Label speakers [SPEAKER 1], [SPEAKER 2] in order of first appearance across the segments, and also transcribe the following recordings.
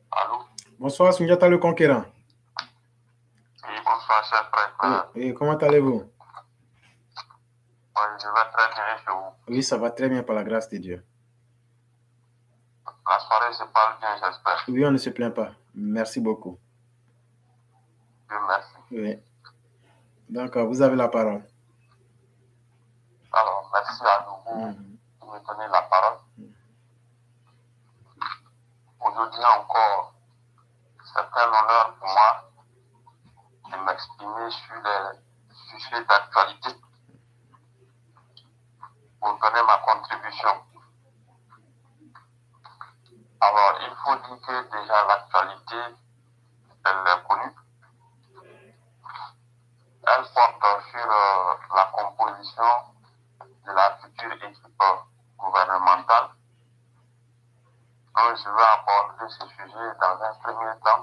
[SPEAKER 1] Allô?
[SPEAKER 2] Bonsoir, Sundiata le Conquérant.
[SPEAKER 1] Oui, bonsoir, cher frère.
[SPEAKER 2] Et comment allez-vous?
[SPEAKER 1] Oui, je vais très bien chez vous.
[SPEAKER 2] Oui, ça va très bien par la grâce de Dieu.
[SPEAKER 1] La soirée se passe bien, j'espère.
[SPEAKER 2] Oui, on ne se plaint pas. Merci beaucoup.
[SPEAKER 1] Dieu merci.
[SPEAKER 2] Oui. Donc, vous avez la parole.
[SPEAKER 1] Alors, merci à nouveau de me donner la parole. Aujourd'hui encore, c'est un honneur pour moi de m'exprimer sur les sujets d'actualité pour donner ma contribution. Alors, il faut dire que déjà l'actualité, elle est connue. Elle porte sur la composition de la future équipe gouvernementale. Donc, je vais aborder ce sujet dans un premier temps.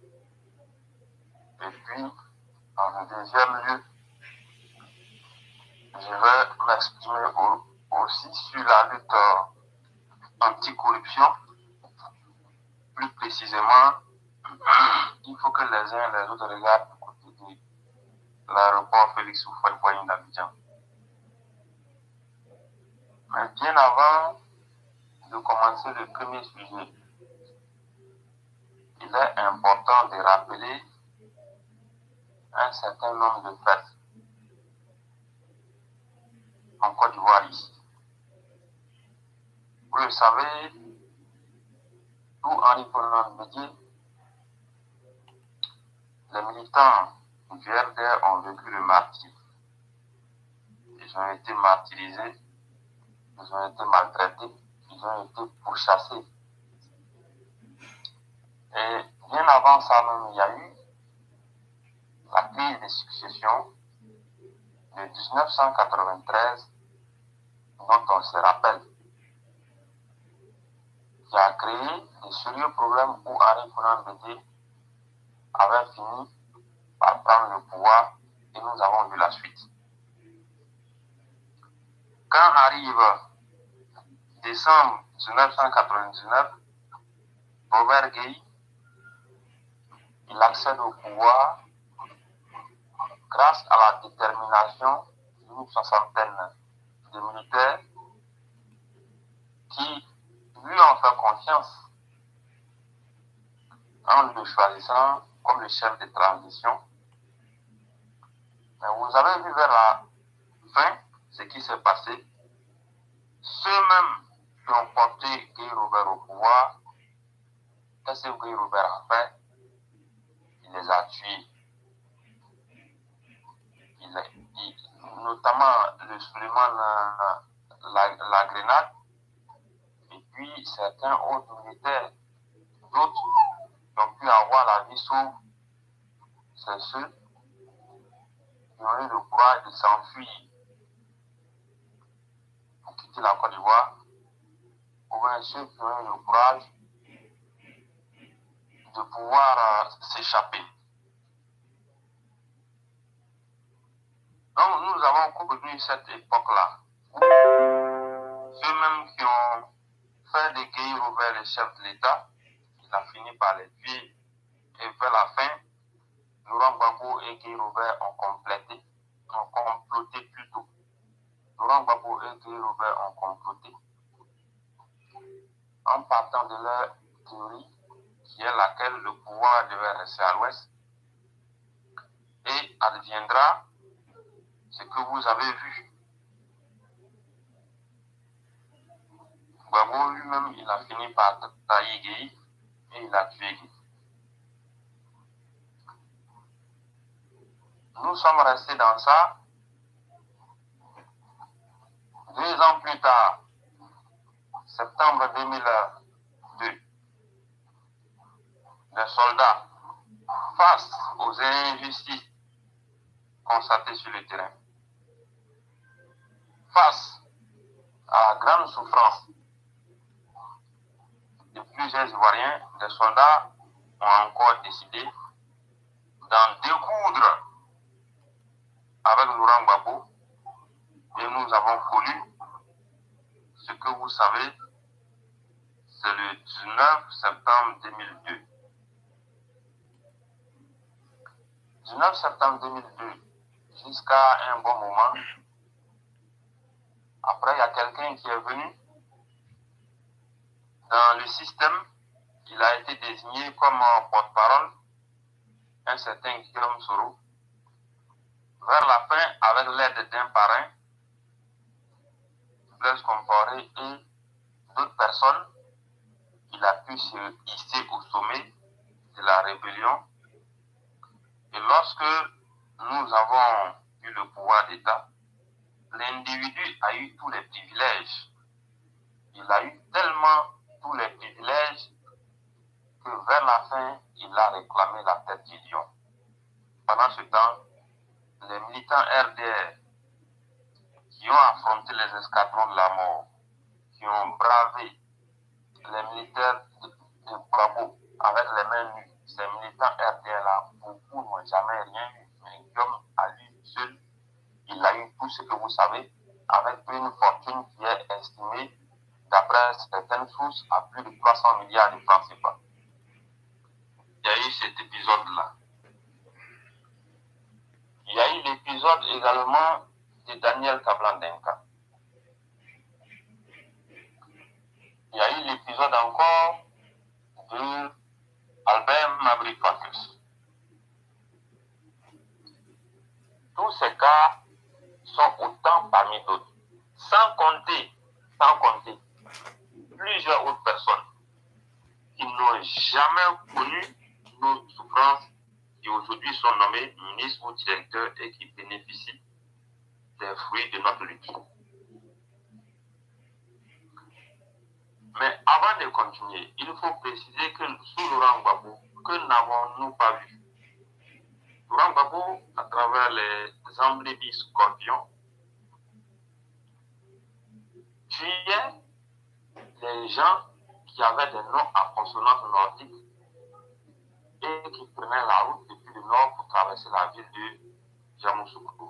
[SPEAKER 1] Et puis, en un deuxième lieu, je vais m'exprimer aussi sur la lutte anticorruption. Plus précisément, il faut que les uns et les autres regardent du côté de l'aéroport Félix Houphouët-Boigny d'Abidjan. Mais bien avant de commencer le premier sujet, il est important de rappeler un certain nombre de faits en Côte d'Ivoire ici. Vous le savez, tout Henri Konan Bédié, les militants du RDR ont vécu le martyre. Ils ont été martyrisés, ils ont été maltraités, ils ont été pourchassés. Et bien avant ça même, il y a eu la crise de succession de 1993, dont on se rappelle, qui a créé de sérieux problèmes où Henri Konan Bédié avait fini par prendre le pouvoir et nous avons vu la suite. Quand arrive décembre 1999, Robert Gueye, il accède au pouvoir grâce à la détermination d'une soixantaine de militaires qui lui ont fait confiance en le choisissant comme le chef de transition. Mais vous avez vu vers la fin ce qui s'est passé. Ceux-mêmes qui ont porté Gueye Robert au pouvoir, qu'est-ce que Gueye Robert a fait? Il les a tués. Notamment le Suleiman la Grenade, et puis certains autres militaires, d'autres qui ont pu avoir la vie sauve, c'est ceux qui ont eu le courage de s'enfuir pour quitter la Côte d'Ivoire, ou bien ceux qui ont eu le courage de pouvoir s'échapper. Donc nous avons connu cette époque-là, où ceux-mêmes qui ont fait de Gueye Robert le chef de l'État, il a fini par les tuer. Et vers la fin, Laurent Gbagbo et Gueye Robert ont comploté plutôt. Laurent Gbagbo et Gueye Robert ont comploté en partant de leur théorie qui est laquelle le pouvoir devait rester à l'ouest, et adviendra ce que vous avez vu. Gbagbo lui-même, il a fini par tailler Gueye et il a tué Gueye. Nous sommes restés dans ça. 2 ans plus tard, septembre 2002, les soldats, face aux injustices constatées sur le terrain, face à la grande souffrance de plusieurs Ivoiriens, les soldats ont encore décidé d'en découdre avec Laurent Gbagbo, et nous avons connu ce que vous savez, c'est le 19 septembre 2002. 19 septembre 2002 jusqu'à un bon moment. Après, il y a quelqu'un qui est venu dans le système. Il a été désigné comme porte-parole, un certain Guillaume Soro. Vers la fin, avec l'aide d'un parrain, Blaise Compaoré et d'autres personnes, il a pu se hisser au sommet de la rébellion. Et lorsque nous avons eu le pouvoir d'État, l'individu a eu tous les privilèges. Il a eu tellement tous les privilèges que vers la fin, il a réclamé la tête du lion. Pendant ce temps, les militants RDR qui ont affronté les escadrons de la mort, qui ont bravé les militaires de Bravo avec les mains nues, ces militants RDR-là, beaucoup n'ont jamais rien eu. Mais Guillaume, à lui seul, il a eu tout ce que vous savez, avec une fortune qui est estimée, d'après certaines sources, à plus de 300 milliards de francs CFA. Il y a eu cet épisode-là. Il y a eu l'épisode également de Daniel Kablandenka. Il y a eu l'épisode encore de Albert Mabry-Fakus. Tous ces cas sont autant parmi d'autres. Sans compter plusieurs autres personnes qui n'ont jamais connu nos souffrances, qui aujourd'hui sont nommés ministres ou directeurs et qui bénéficient des fruits de notre lutte. Mais avant de continuer, il faut préciser que sous Laurent Gbagbo, que n'avons-nous pas vu? Laurent Gbagbo, à travers les emblébis scorpions, tuait les gens qui avaient des noms à consonance nordique et qui prenaient la route depuis le nord pour traverser la ville de Yamoussoukro.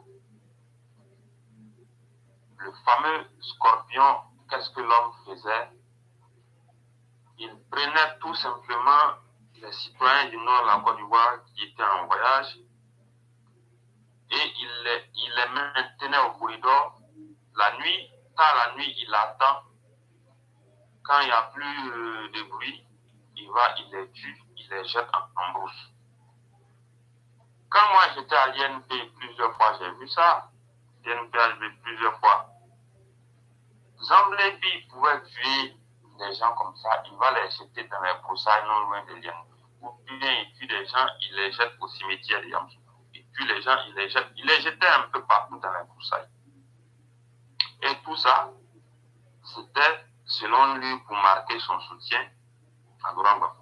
[SPEAKER 1] Le fameux scorpion, qu'est-ce que l'homme faisait? Il prenait tout simplement les citoyens du nord de la Côte d'Ivoire qui étaient en voyage et il les maintenait au corridor. La nuit, tard la nuit, il attend. Quand il n'y a plus de bruit, il va, il les tue, il les jette en brousse. Quand moi j'étais à l'INP plusieurs fois, j'ai vu ça. L'INP a vu plusieurs fois. Zamblébi pouvait tuer des gens comme ça, il va les jeter dans les broussailles non loin de l'INP. Ou bien il tue des gens, il les jette au cimetière de Yamsou. Il tue les gens, il les jetait un peu partout dans les broussailles. Et tout ça, c'était selon lui pour marquer son soutien à Laurent Gbagbo.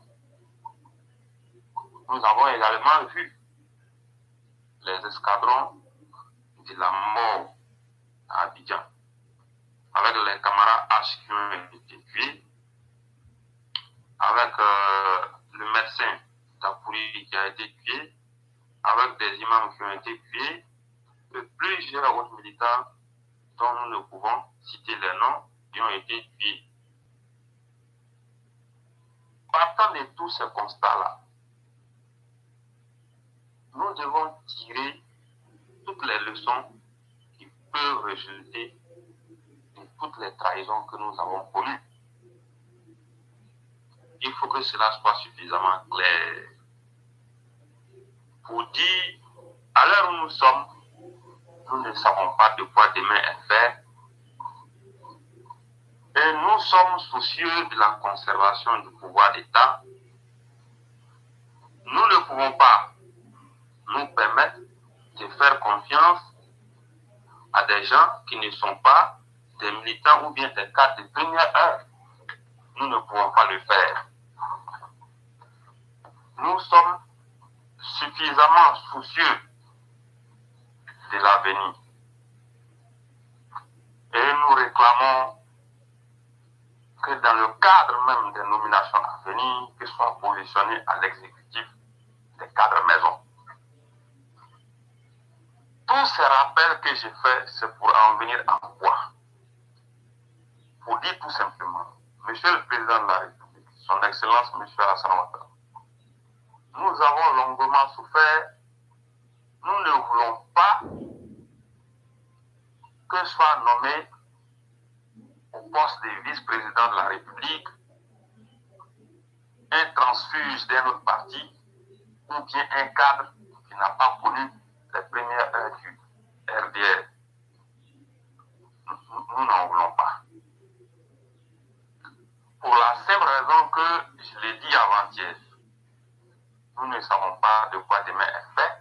[SPEAKER 1] Nous avons également vu les escadrons de la mort à Abidjan, avec les camarades H qui ont été tués, avec le médecin Tapouri qui a été tué, avec des imams qui ont été tués, et plusieurs autres militants dont nous ne pouvons citer les noms qui ont été tués. Partant de tous ces constats-là, nous devons tirer toutes les leçons qui peuvent résulter de toutes les trahisons que nous avons connues. Il faut que cela soit suffisamment clair pour dire, à l'heure où nous sommes, nous ne savons pas de quoi demain est fait. Et nous sommes soucieux de la conservation du pouvoir d'État. Nous ne pouvons pas nous permettre de faire confiance à des gens qui ne sont pas des militants ou bien des cadres de première heure. Nous ne pouvons pas le faire. Nous sommes suffisamment soucieux de l'avenir. Et nous réclamons que dans le cadre même des nominations à venir, que soient positionnés à l'exécutif des cadres maison. Tous ces rappels que j'ai faits, c'est pour en venir à quoi? Pour dire tout simplement, Monsieur le Président de la République, Son Excellence Monsieur Alassane Ouattara, nous avons longuement souffert nous ne voulons pas que soit nommé au poste de vice-président de la République un transfuge d'un autre parti ou bien un cadre qui n'a pas connu les premières heures du RDR. Nous n'en voulons pas. Pour la simple raison que, je l'ai dit avant-hier, nous ne savons pas de quoi demain est fait.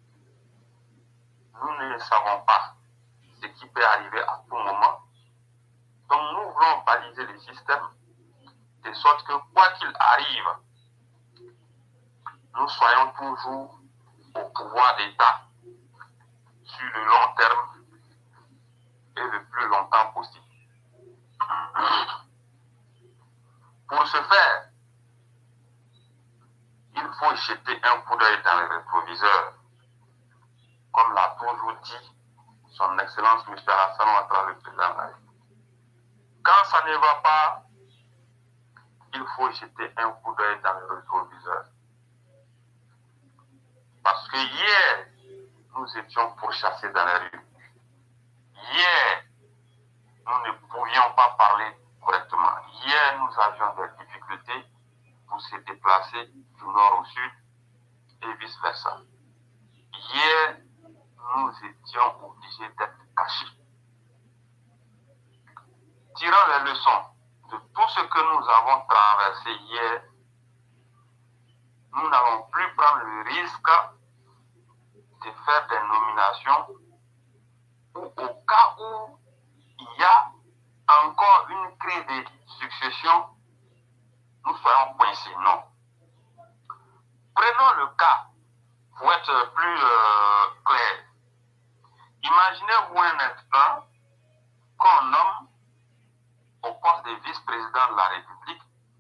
[SPEAKER 1] Nous ne savons pas ce qui peut arriver à tout moment. Donc nous voulons baliser le système de sorte que quoi qu'il arrive, nous soyons toujours au pouvoir d'État sur le long terme et le plus longtemps possible. Pour ce faire, il faut jeter un coup d'œil dans le rétroviseur, comme l'a toujours dit son Excellence M. Hassan Ouattara, le président de la République. Quand ça ne va pas, il faut jeter un coup d'œil dans le rétroviseur. Parce que hier, nous étions pourchassés dans la rue. Hier, nous ne pouvions pas parler correctement. Hier, nous avions des difficultés pour se déplacer du nord au sud et vice-versa. Hier, nous étions obligés d'être cachés. Tirant les leçons de tout ce que nous avons traversé hier, nous n'allons plus prendre le risque de faire des nominations ou au cas où il y a encore une crise de succession, nous soyons coincés. Non. Prenons le cas, pour être plus clair. Imaginez-vous un instant qu'on nomme au poste de vice-président de la République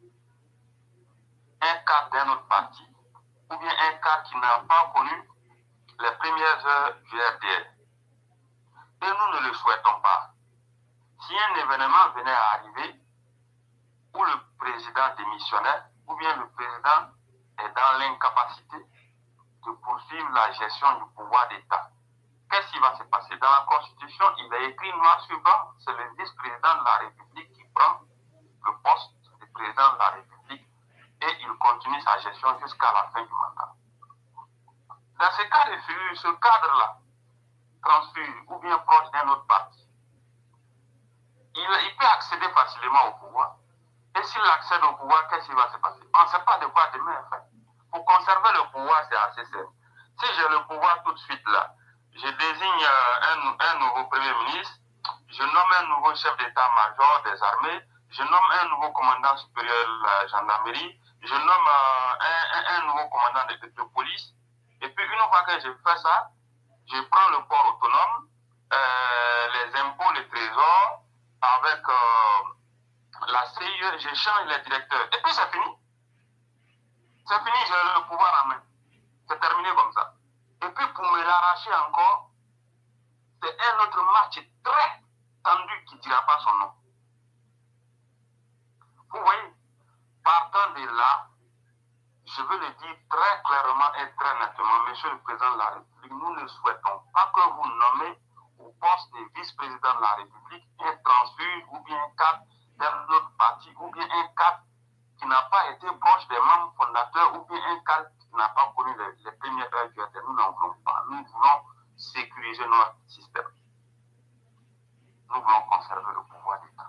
[SPEAKER 1] un cadre d'un autre parti ou bien un cadre qui n'a pas connu les premières heures du RDR. Et nous ne le souhaitons pas. Si un événement venait à arriver où le président démissionnaire ou bien le président est dans l'incapacité de poursuivre la gestion du pouvoir d'État, qu'est-ce qui va se passer? Dans la Constitution, il est écrit noir sur blanc, c'est le vice-président de la République qui prend le poste de président de la République et il continue sa gestion jusqu'à la fin du mandat. Dans ce cas de figure, ce cadre-là, transféré ou bien proche d'un autre parti, il peut accéder facilement au pouvoir. Et s'il accède au pouvoir, qu'est-ce qui va se passer? On ne sait pas de quoi demain est fait. Pour conserver le pouvoir, c'est assez simple. Si j'ai le pouvoir tout de suite là, je désigne un nouveau Premier ministre, je nomme un nouveau chef d'état-major des armées, je nomme un nouveau commandant supérieur de la gendarmerie, je nomme un nouveau commandant de police. Et puis une fois que je fais ça, je prends le port autonome, les impôts, les trésors, avec la CIE, je change les directeurs. Et puis c'est fini. C'est fini, j'ai le pouvoir en main. C'est terminé comme ça. Et puis pour me l'arracher encore, c'est un autre match très tendu qui ne dira pas son nom. Vous voyez, partant de là, je veux le dire très clairement et très nettement, Monsieur le Président de la République, nous ne souhaitons pas que vous nommez au poste de vice-président de la République un transfuge ou bien un cadre d'un autre parti ou bien un cadre qui n'a pas été proche des membres fondateurs ou bien un cadre qui n'a pas connu les premières heures du RDR. Nous n'en voulons pas. Nous voulons sécuriser notre système. Nous voulons conserver le pouvoir d'État.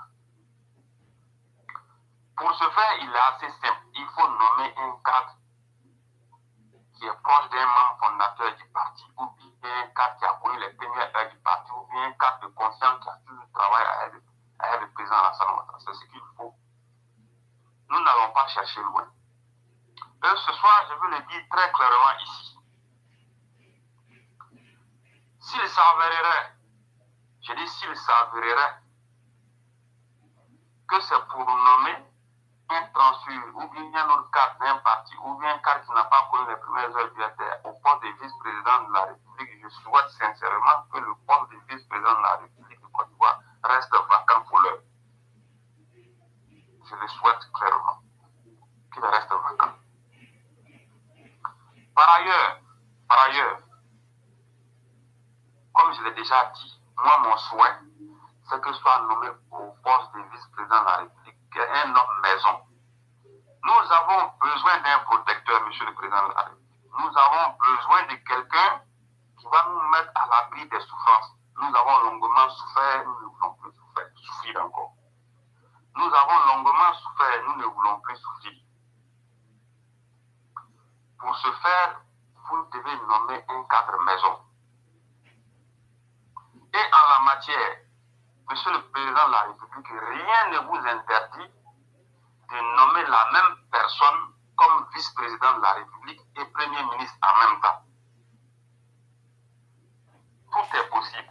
[SPEAKER 1] Pour ce faire, il est assez simple. Il faut nommer un cadre qui est proche d'un membre fondateur du parti, ou bien un cadre qui a connu les premières heures du parti, ou bien un cadre de conscience qui a toujours travaillé avec le président Hassan Ouattara. C'est ce qu'il faut. Nous n'allons pas chercher loin. Et ce soir, je veux le dire très clairement ici. S'il s'avérerait, je dis s'il s'avérerait, que c'est pour nommer un transfert ou bien un autre cadre d'un parti ou bien un cadre qui n'a pas connu les premières heures du RDR au poste de vice-président de la République, je souhaite sincèrement que le poste de vice-président de la République de Côte d'Ivoire reste vacant pour l'heure. Je le souhaite clairement qu'il reste vacant. Par ailleurs, comme je l'ai déjà dit, moi, mon souhait, c'est que soit nommé au poste de vice-président de la République un homme maison. Nous avons besoin d'un protecteur, monsieur le président de la République. Nous avons besoin de quelqu'un qui va nous mettre à l'abri des souffrances. Nous avons longuement souffert, nous ne voulons plus souffrir encore. Nous avons longuement souffert, nous ne voulons plus souffrir. Pour ce faire, vous devez nommer un cadre maison. Et en la matière, monsieur le président de la République, rien ne vous interdit de nommer la même personne comme vice-président de la République et premier ministre en même temps. Tout est possible.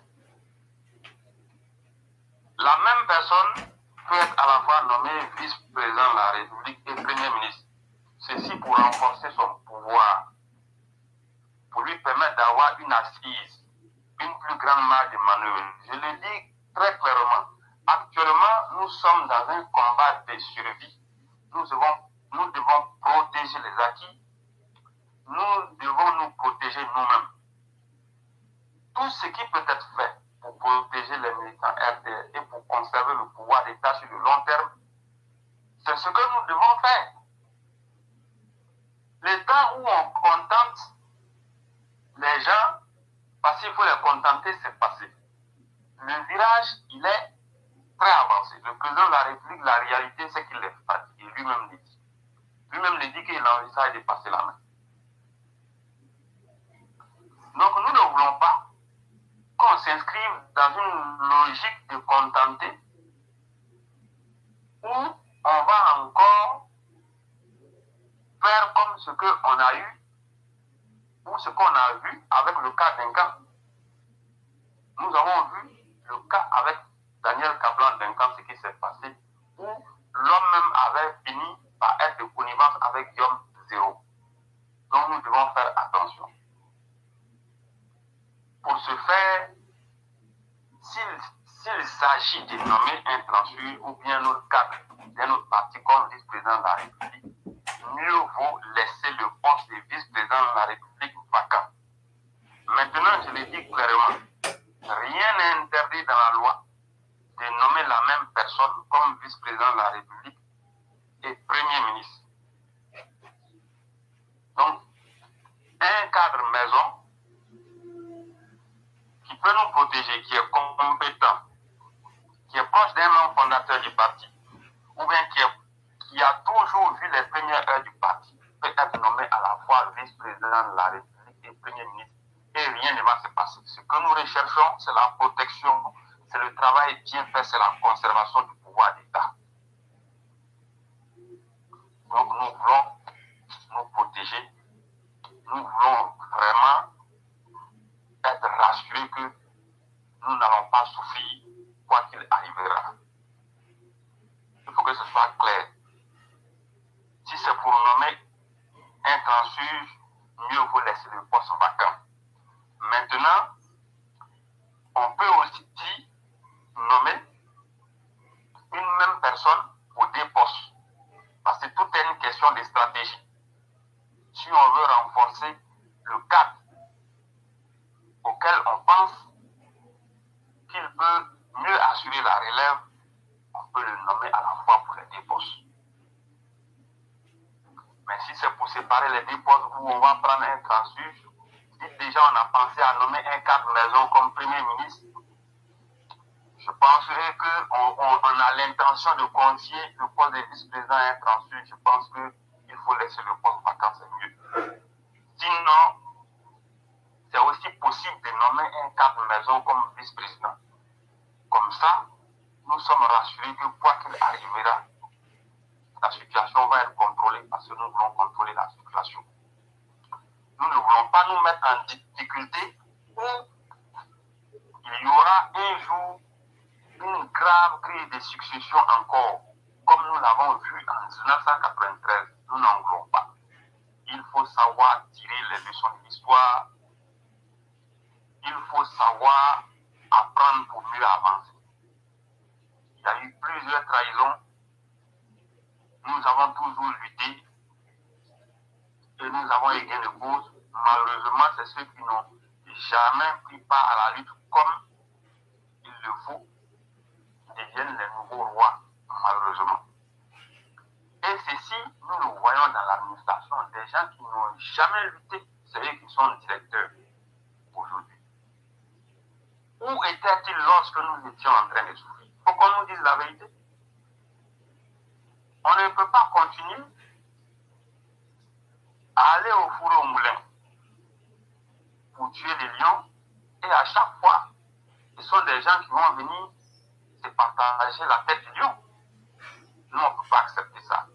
[SPEAKER 1] La même personne peut être à la fois nommée vice-président de la République et premier ministre. Ceci pour renforcer son pouvoir, pour lui permettre d'avoir une assise, une plus grande marge de manœuvre. Je le dis très clairement. Actuellement, nous sommes dans un combat de survie. Nous devons protéger les acquis. Nous devons nous protéger nous-mêmes. Tout ce qui peut être fait pour protéger les militants RDR et pour conserver le pouvoir d'État sur le long terme, c'est ce que nous devons faire. Le temps où on contente les gens, parce qu'il faut les contenter, c'est passé. Le virage, il est très avancé. Le président de la République, la réalité, c'est qu'il est fatigué. Lui-même le dit. Lui-même le dit qu'il envisage de passer la main. Donc nous ne voulons pas qu'on s'inscrive dans une logique de contenter où on va encore faire comme ce qu'on a eu ou ce qu'on a vu avec le cas d'Incan. Nous avons vu le cas avec Daniel Kablan-Duncan, ce qui s'est passé, où l'homme même avait fini par être de connivence avec Guillaume Zéro. Donc nous devons faire attention. Pour ce faire, s'il s'agit de nommer un transfert ou bien notre cadre d'un autre parti comme vice-président de la République, mieux vaut laisser le poste de vice-président de la République vacant. Maintenant, je le dis clairement, rien n'est interdit dans la loi de nommer la même personne comme vice-président de la République et premier ministre. Donc, un cadre maison qui peut nous protéger, qui est compétent, qui est proche d'un membre fondateur du parti, ou bien qui a toujours vu les premières heures du parti, peut être nommé à la fois vice-président de la République et premier ministre, et rien ne va se passer. Ce que nous recherchons, c'est la protection, c'est le travail bien fait, c'est la conservation du pouvoir d'État. Donc nous voulons nous protéger, nous voulons vraiment être rassurés que nous n'allons pas souffrir quoi qu'il arrivera. Il faut que ce soit clair. Si c'est pour nommer un transfuge, mieux vaut laisser le poste vacant. Maintenant, on peut aussi nommer une même personne pour des postes. Parce que tout est une question de stratégie. Si on veut renforcer le cadre auquel on pense qu'il peut mieux assurer la relève, on peut le nommer à la fois pour les deux postes. Mais si c'est pour séparer les deux postes où on va prendre un transfuge, si déjà on a pensé à nommer un cadre maison comme premier ministre, je penserais qu'on a l'intention de confier le poste de vice-président à un transfuge. Je pense qu'il faut laisser le poste vacant, c'est mieux. Sinon, c'est aussi possible de nommer un cadre maison comme vice-président. Comme ça, nous sommes rassurés que quoi qu'il arrivera, la situation va être contrôlée parce que nous voulons contrôler la situation. Nous ne voulons pas nous mettre en difficulté où il y aura un jour une grave crise de succession encore, comme nous l'avons vu en 1993. Nous n'en voulons pas. Il faut savoir tirer les leçons de l'histoire. Il faut savoir apprendre pour mieux avancer. Il y a eu plusieurs trahisons. Nous avons toujours lutté et nous avons eu gain de cause. Malheureusement, c'est ceux qui n'ont jamais pris part à la lutte comme il le faut, deviennent les nouveaux rois, malheureusement. Et ceci, nous le voyons dans l'administration, des gens qui n'ont jamais lutté, c'est eux qui sont directeurs aujourd'hui. Où étaient-ils lorsque nous étions en train de souffrir? Il faut qu'on nous dise la vérité. On ne peut pas continuer à aller au four et au moulin pour tuer les lions, et à chaque fois, ce sont des gens qui vont venir se partager la tête du lion. Nous, on ne peut pas accepter ça.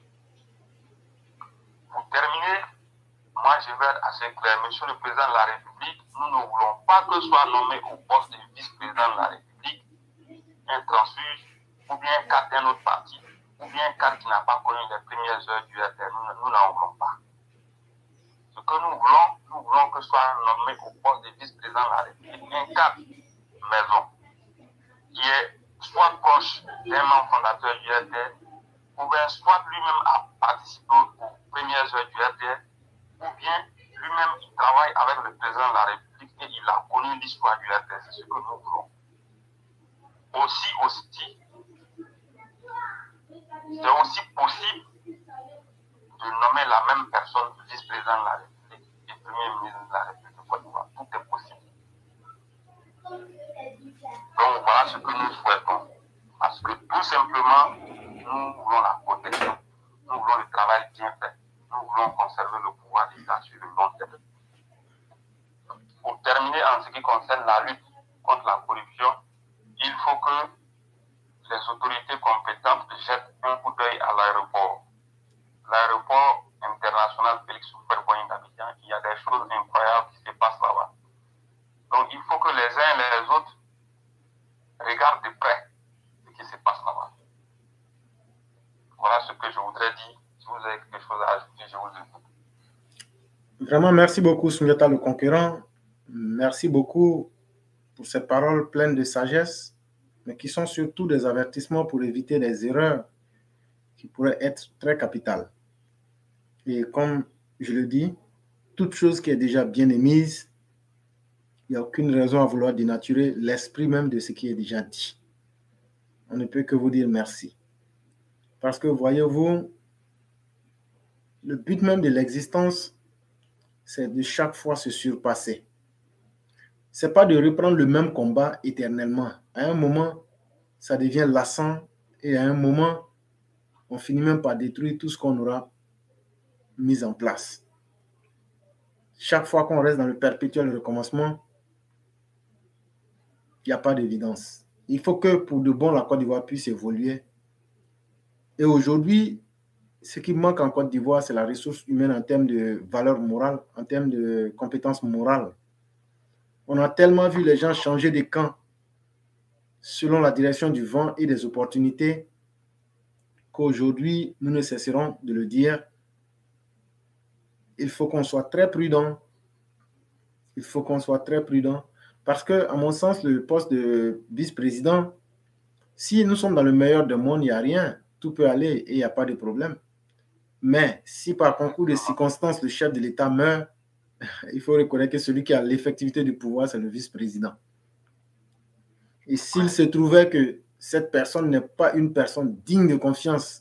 [SPEAKER 1] Pour terminer, moi je vais être assez clair. Monsieur le Président de la République, nous ne voulons pas que soit nommé au poste de vice-président de la République un transfuge, ou bien un cadre d'un autre parti, ou bien un cadre qui n'a pas connu les premières heures du RTL. Nous n'en voulons pas. Ce que nous voulons que soit nommé au poste de vice-président de la République un cadre maison qui est soit proche d'un membre fondateur du RTL, ou bien soit lui-même a participé aux premières heures du RTL, ou bien lui-même il travaille avec le président de la République et il a connu l'histoire du RTL. C'est ce que nous voulons. C'est aussi possible de nommer la même personne vice-président de la République et premier ministre de la République de Côte d'Ivoire. Tout est possible. Donc voilà ce que nous souhaitons. Parce que tout simplement, nous voulons la protection, nous voulons le travail bien fait, nous voulons conserver le pouvoir d'État sur le long terme. Pour terminer, en ce qui concerne la lutte contre la corruption, il faut que les autorités compétentes jettent un coup d'œil à l'aéroport. L'aéroport international Félix Houphouët-Boigny d'Abidjan, il y a des choses incroyables qui se passent là-bas. Donc il faut que les uns et les autres regardent de près ce qui se passe là-bas. Voilà ce que je voudrais dire. Si vous avez quelque chose à ajouter, je vous écoute.
[SPEAKER 2] Vraiment, merci beaucoup, Sundiata le Conquérant. Merci beaucoup pour ces paroles pleines de sagesse, mais qui sont surtout des avertissements pour éviter des erreurs qui pourraient être très capitales. Et comme je le dis, toute chose qui est déjà bien émise, il n'y a aucune raison à vouloir dénaturer l'esprit même de ce qui est déjà dit. On ne peut que vous dire merci. Parce que, voyez-vous, le but même de l'existence, c'est de chaque fois se surpasser. Ce n'est pas de reprendre le même combat éternellement. À un moment, ça devient lassant et à un moment, on finit même par détruire tout ce qu'on aura mis en place. Chaque fois qu'on reste dans le perpétuel recommencement, il n'y a pas d'évidence. Il faut que pour de bon, la Côte d'Ivoire puisse évoluer. Et aujourd'hui, ce qui manque en Côte d'Ivoire, c'est la ressource humaine en termes de valeur morale, en termes de compétences morales. On a tellement vu les gens changer de camp selon la direction du vent et des opportunités qu'aujourd'hui, nous ne cesserons de le dire. Il faut qu'on soit très prudent. Il faut qu'on soit très prudent. Parce que, à mon sens, le poste de vice-président, si nous sommes dans le meilleur des mondes, il n'y a rien. Tout peut aller et il n'y a pas de problème. Mais si par concours de circonstances, le chef de l'État meurt, il faut reconnaître que celui qui a l'effectivité du pouvoir, c'est le vice-président. Et s'il se trouvait que cette personne n'est pas une personne digne de confiance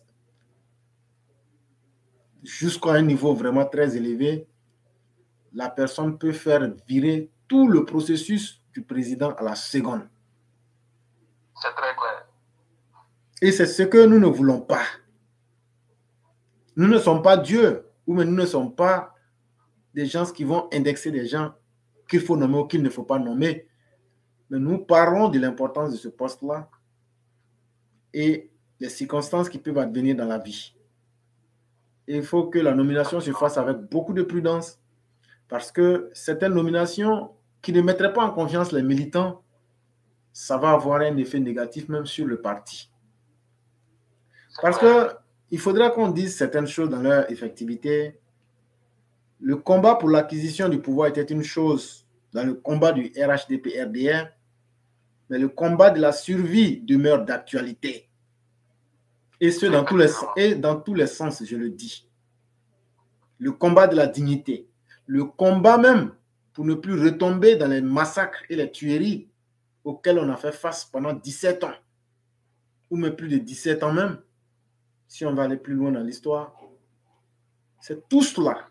[SPEAKER 2] jusqu'à un niveau vraiment très élevé, la personne peut faire virer tout le processus du président à la seconde.
[SPEAKER 1] C'est très clair.
[SPEAKER 2] Et c'est ce que nous ne voulons pas. Nous ne sommes pas Dieu, ou même nous ne sommes pas des gens qui vont indexer des gens qu'il faut nommer ou qu'il ne faut pas nommer. Mais nous parlons de l'importance de ce poste-là et les circonstances qui peuvent advenir dans la vie. Et il faut que la nomination se fasse avec beaucoup de prudence parce que certaines nominations qui ne mettraient pas en confiance les militants, ça va avoir un effet négatif même sur le parti. Parce qu'il faudra qu'on dise certaines choses dans leur effectivité. Le combat pour l'acquisition du pouvoir était une chose dans le combat du RHDP-RDR, mais le combat de la survie demeure d'actualité. Et ce, dans tous les sens, je le dis. Le combat de la dignité, le combat même pour ne plus retomber dans les massacres et les tueries auxquelles on a fait face pendant 17 ans, ou même plus de 17 ans même, si on va aller plus loin dans l'histoire. C'est tout cela.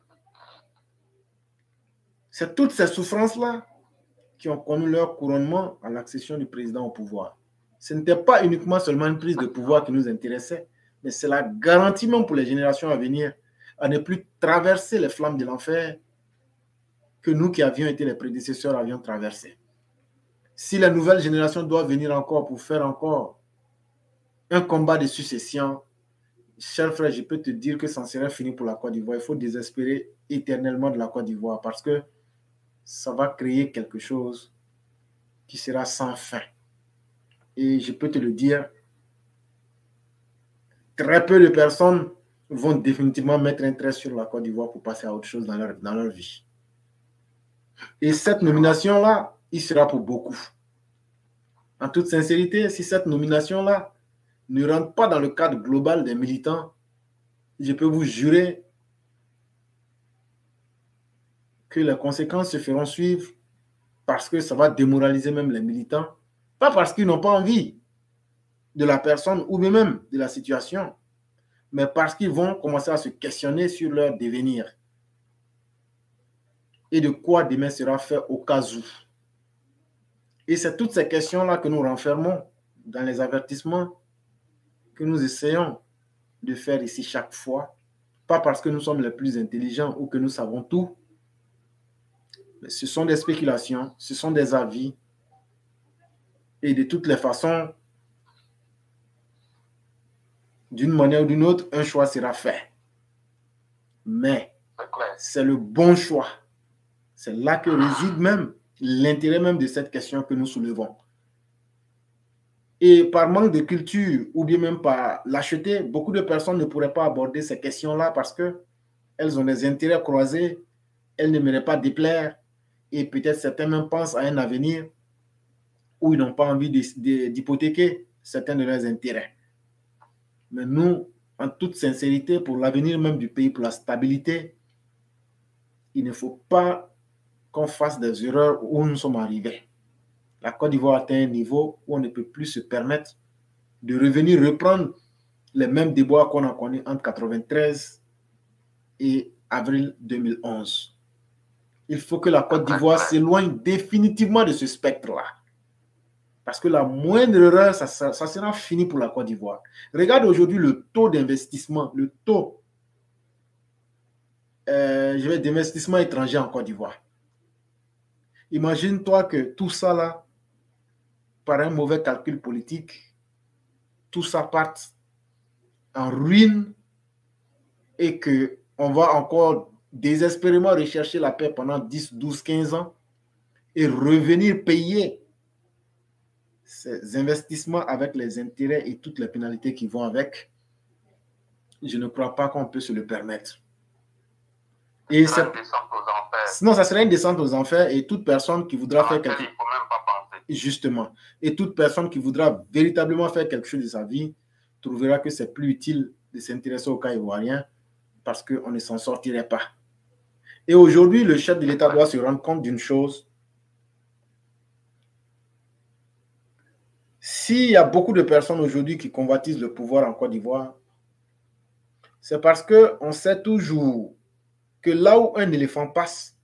[SPEAKER 2] C'est toutes ces souffrances-là qui ont connu leur couronnement à l'accession du président au pouvoir. Ce n'était pas uniquement seulement une prise de pouvoir qui nous intéressait, mais c'est la garantie même pour les générations à venir à ne plus traverser les flammes de l'enfer que nous qui avions été les prédécesseurs avions traversé. Si la nouvelle génération doit venir encore pour faire encore un combat de succession, cher frère, je peux te dire que ça en serait fini pour la Côte d'Ivoire. Il faut désespérer éternellement de la Côte d'Ivoire parce que ça va créer quelque chose qui sera sans fin. Et je peux te le dire, très peu de personnes vont définitivement mettre un trait sur la Côte d'Ivoire pour passer à autre chose dans leur vie. Et cette nomination-là, il sera pour beaucoup. En toute sincérité, si cette nomination-là ne rentre pas dans le cadre global des militants, je peux vous jurer que les conséquences se feront suivre parce que ça va démoraliser même les militants, pas parce qu'ils n'ont pas envie de la personne ou même de la situation, mais parce qu'ils vont commencer à se questionner sur leur devenir et de quoi demain sera fait au cas où. Et c'est toutes ces questions-là que nous renfermons dans les avertissements que nous essayons de faire ici chaque fois, pas parce que nous sommes les plus intelligents ou que nous savons tout, mais ce sont des spéculations, ce sont des avis, et de toutes les façons, d'une manière ou d'une autre, un choix sera fait. Mais c'est le bon choix. C'est là que réside même l'intérêt même de cette question que nous soulevons. Et par manque de culture ou bien même par lâcheté, beaucoup de personnes ne pourraient pas aborder ces questions-là parce qu'elles ont des intérêts croisés, elles n'aimeraient pas déplaire et peut-être certains même pensent à un avenir où ils n'ont pas envie d'hypothéquer certains de leurs intérêts. Mais nous, en toute sincérité, pour l'avenir même du pays, pour la stabilité, il ne faut pas qu'on fasse des erreurs où nous sommes arrivés. La Côte d'Ivoire atteint un niveau où on ne peut plus se permettre de revenir reprendre les mêmes déboires qu'on a connus entre 1993 et avril 2011. Il faut que la Côte d'Ivoire s'éloigne définitivement de ce spectre-là. Parce que la moindre erreur, ça sera fini pour la Côte d'Ivoire. Regarde aujourd'hui le taux d'investissement, le taux d'investissement étranger en Côte d'Ivoire. Imagine-toi que tout ça là, par un mauvais calcul politique, tout ça parte en ruine et qu'on va encore désespérément rechercher la paix pendant 10, 12, 15 ans et revenir payer ces investissements avec les intérêts et toutes les pénalités qui vont avec. Je ne crois pas qu'on peut se le permettre. Et sinon, ça serait une descente aux enfers et toute personne qui voudra faire quelque chose. Justement. Et toute personne qui voudra véritablement faire quelque chose de sa vie trouvera que c'est plus utile de s'intéresser au cas ivoirien parce qu'on ne s'en sortirait pas. Et aujourd'hui, le chef de l'État doit se rendre compte d'une chose. S'il y a beaucoup de personnes aujourd'hui qui convoitisent le pouvoir en Côte d'Ivoire, c'est parce qu'on sait toujours que là où un éléphant passe,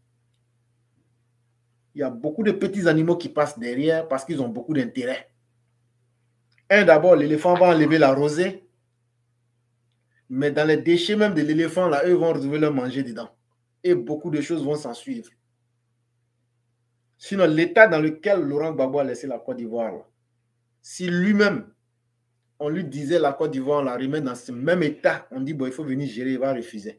[SPEAKER 2] il y a beaucoup de petits animaux qui passent derrière parce qu'ils ont beaucoup d'intérêt. D'abord, l'éléphant va enlever la rosée, mais dans les déchets même de l'éléphant, là, eux vont retrouver leur manger dedans. Et beaucoup de choses vont s'en suivre. Sinon, l'état dans lequel Laurent Gbagbo a laissé la Côte d'Ivoire, si lui-même, on lui disait la Côte d'Ivoire, on la remet dans ce même état, on dit, bon, il faut venir gérer, il va refuser.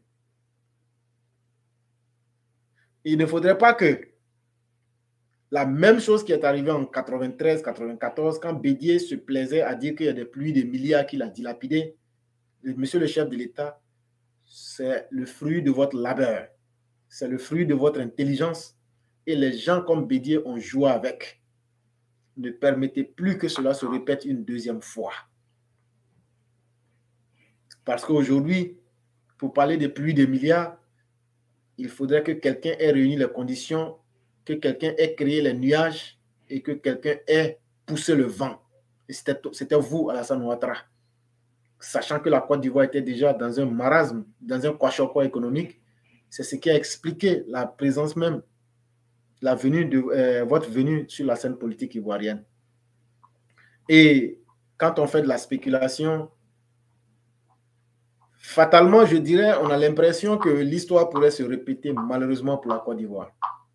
[SPEAKER 2] Il ne faudrait pas que la même chose qui est arrivée en 93, 94, quand Bédier se plaisait à dire qu'il y a des pluies de milliards qu'il a dilapidés, monsieur le chef de l'État, c'est le fruit de votre labeur, c'est le fruit de votre intelligence. Et les gens comme Bédier ont joué avec. Ne permettez plus que cela se répète une deuxième fois. Parce qu'aujourd'hui, pour parler des pluies de milliards, il faudrait que quelqu'un ait réuni les conditions que quelqu'un ait créé les nuages et que quelqu'un ait poussé le vent. Et c'était vous, Alassane Ouattara. Sachant que la Côte d'Ivoire était déjà dans un marasme, dans un kwashiorkor économique, c'est ce qui a expliqué la présence même, la venue de votre venue sur la scène politique ivoirienne. Et quand on fait de la spéculation, fatalement, je dirais, on a l'impression que l'histoire pourrait se répéter malheureusement pour la Côte d'Ivoire.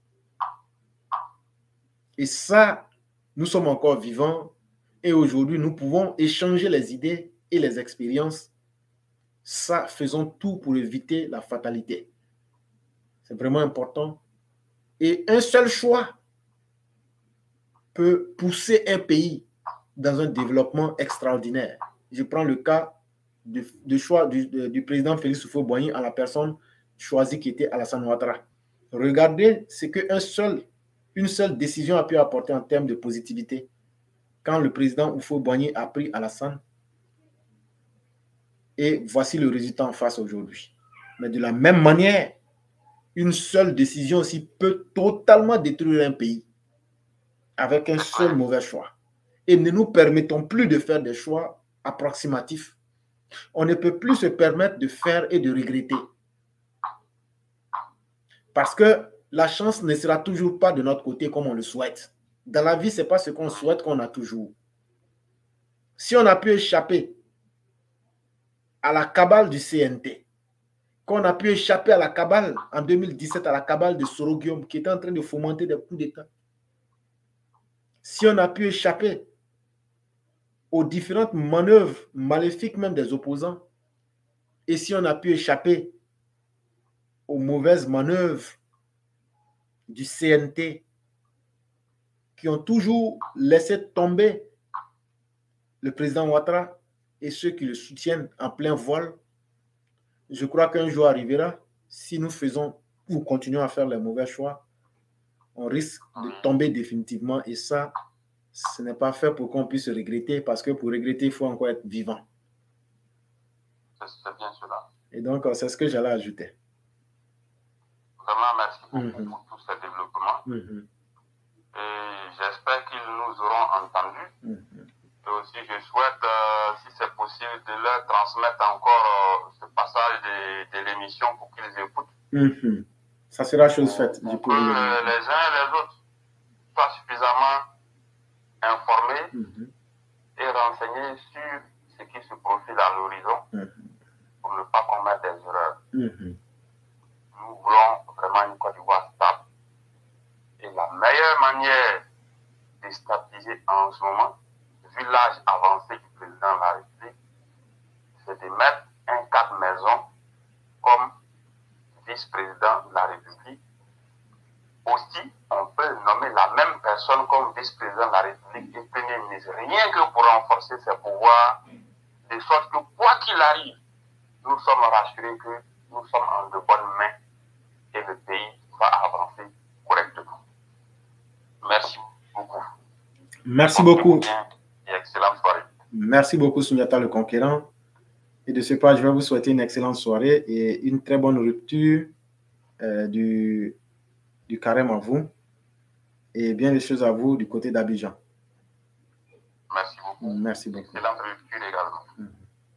[SPEAKER 2] Et ça, nous sommes encore vivants et aujourd'hui, nous pouvons échanger les idées et les expériences. Ça, faisons tout pour éviter la fatalité. C'est vraiment important. Et un seul choix peut pousser un pays dans un développement extraordinaire. Je prends le cas du choix du président Félix Houphouët-Boigny en la personne choisie qui était Alassane Ouattara. Regardez ce qu'une seule décision a pu apporter en termes de positivité. Quand le président Houphouët-Boigny a pris Alassane, et voici le résultat en face aujourd'hui. Mais de la même manière, une seule décision aussi peut totalement détruire un pays avec un seul mauvais choix. Et ne nous permettons plus de faire des choix approximatifs. On ne peut plus se permettre de faire et de regretter. Parce que la chance ne sera toujours pas de notre côté comme on le souhaite. Dans la vie, ce n'est pas ce qu'on souhaite qu'on a toujours. Si on a pu échapper à la cabale du CNT, qu'on a pu échapper à la cabale en 2017, à la cabale de Soro-Guillaume qui était en train de fomenter des coups d'État, si on a pu échapper aux différentes manœuvres maléfiques même des opposants, et si on a pu échapper aux mauvaises manœuvres du CNT qui ont toujours laissé tomber le président Ouattara et ceux qui le soutiennent en plein vol, je crois qu'un jour arrivera, si nous faisons ou continuons à faire les mauvais choix, on risque de tomber définitivement et ça, ce n'est pas fait pour qu'on puisse regretter parce que pour regretter, il faut encore être vivant.
[SPEAKER 1] C'est bien cela.
[SPEAKER 2] Et donc, c'est ce que j'allais ajouter.
[SPEAKER 1] Vraiment, merci beaucoup pour tous ces développements. Et j'espère qu'ils nous auront entendus. Et aussi, je souhaite, si c'est possible, de leur transmettre encore ce passage de l'émission pour qu'ils écoutent.
[SPEAKER 2] Ça sera chose faite.
[SPEAKER 1] Pour que les uns et les autres soient suffisamment informés et renseignés sur ce qui se profile à l'horizon pour ne pas commettre des erreurs. Nous voulons vraiment une Côte d'Ivoire stable. Et la meilleure manière de stabiliser en ce moment, vu l'âge avancé du président de la République, c'est de mettre un cadre maison comme vice-président de la République. Aussi, on peut nommer la même personne comme vice-président de la République et premier ministre, rien que pour renforcer ses pouvoirs, de sorte que quoi qu'il arrive, nous sommes rassurés que nous sommes en de bonnes mains et le pays va avancer correctement. Merci beaucoup.
[SPEAKER 2] Merci beaucoup.
[SPEAKER 1] Et excellente soirée.
[SPEAKER 2] Merci beaucoup, Souniata le Conquérant. Et de ce pas, je vais vous souhaiter une excellente soirée et une très bonne rupture du carême à vous et bien des choses à vous du côté d'Abidjan.
[SPEAKER 1] Merci beaucoup.
[SPEAKER 2] Merci beaucoup.
[SPEAKER 1] Excellente rupture également.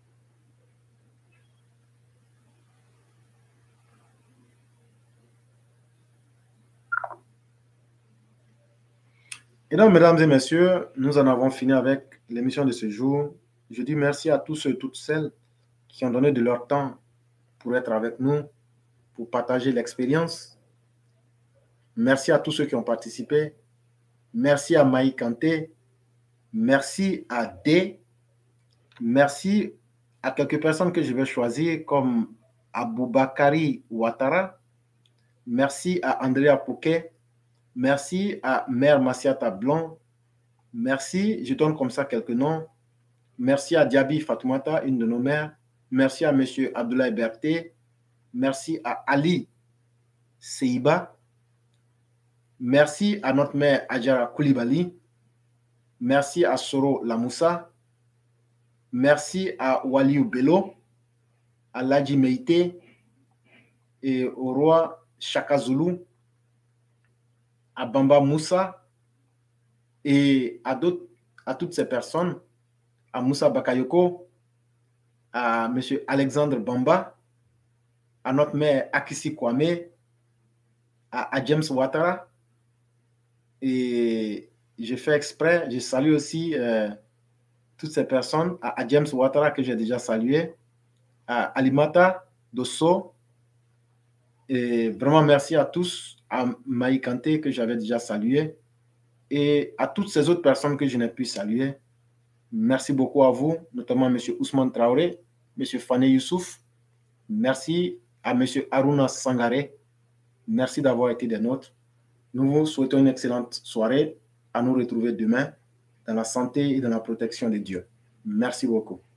[SPEAKER 2] Et donc, mesdames et messieurs, nous en avons fini avec l'émission de ce jour. Je dis merci à tous ceux et toutes celles qui ont donné de leur temps pour être avec nous, pour partager l'expérience. Merci à tous ceux qui ont participé. Merci à Maï Kanté. Merci à D. Merci à quelques personnes que je vais choisir comme Aboubakari Ouattara. Merci à Andrea Pouquet. Merci à Mère Massiata Blanc. Merci, je donne comme ça quelques noms. Merci à Diaby Fatoumata, une de nos mères. Merci à M. Abdoulaye Berté. Merci à Ali Seiba. Merci à notre mère Adjara Koulibaly. Merci à Soro Lamoussa. Merci à Waliou Bello, à Ladji Meïté et au roi Chaka Zulu. à Bamba Moussa et à toutes ces personnes, à Moussa Bakayoko, à M. Alexandre Bamba, à notre mère Akissi Kwame, à James Ouattara. Et j'ai fait exprès, je salue aussi toutes ces personnes, à James Ouattara que j'ai déjà salué, à Alimata Dosso. Et vraiment merci à tous, à Maï Kanté que j'avais déjà salué et à toutes ces autres personnes que je n'ai pu saluer. Merci beaucoup à vous, notamment M. Ousmane Traoré, M. Fane Youssouf. Merci à M. Aruna Sangaré. Merci d'avoir été des nôtres. Nous vous souhaitons une excellente soirée. À nous retrouver demain dans la santé et dans la protection de Dieu. Merci beaucoup.